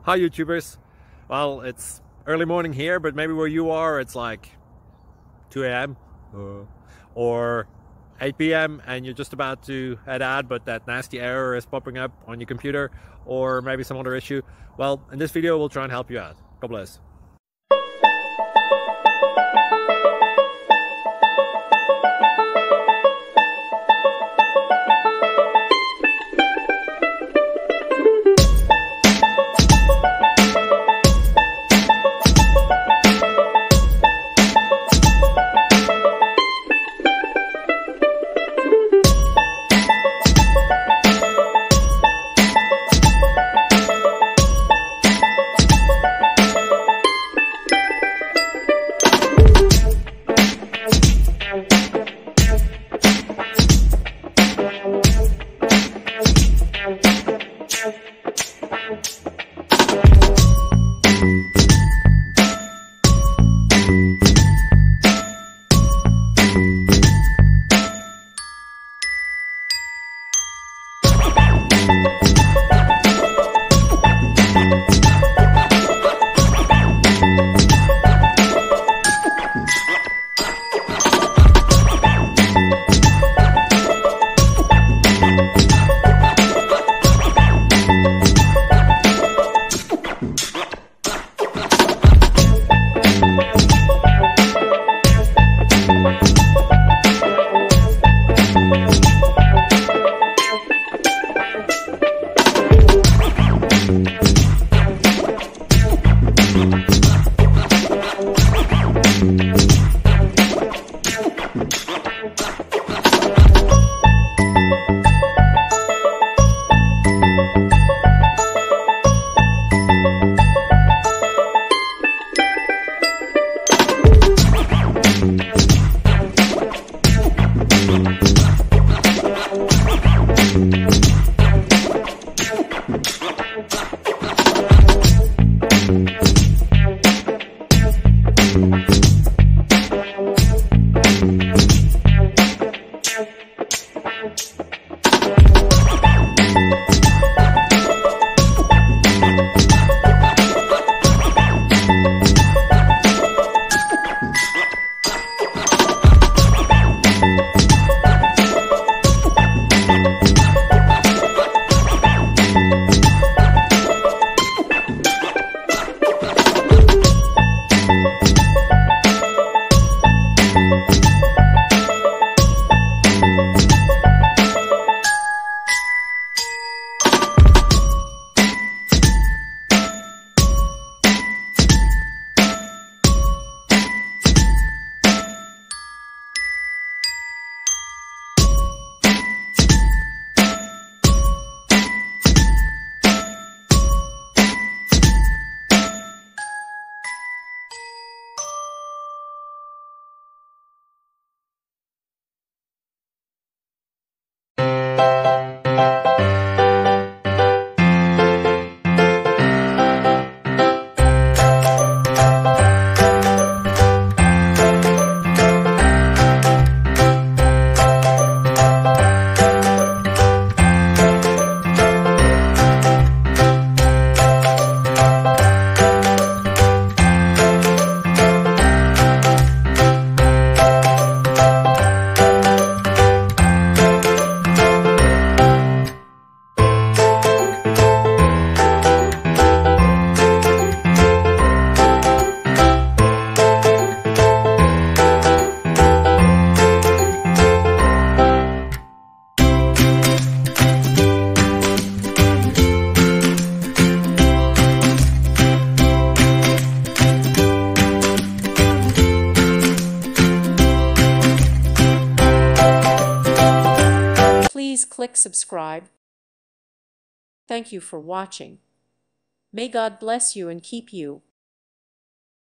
Hi YouTubers. Well, it's early morning here, but maybe where you are it's like 2 a.m. or 8 p.m. and you're just about to head out, but that nasty error is popping up on your computer, or maybe some other issue. Well, in this video we'll try and help you out. God bless. Please click subscribe. Thank you for watching. May God bless you and keep you.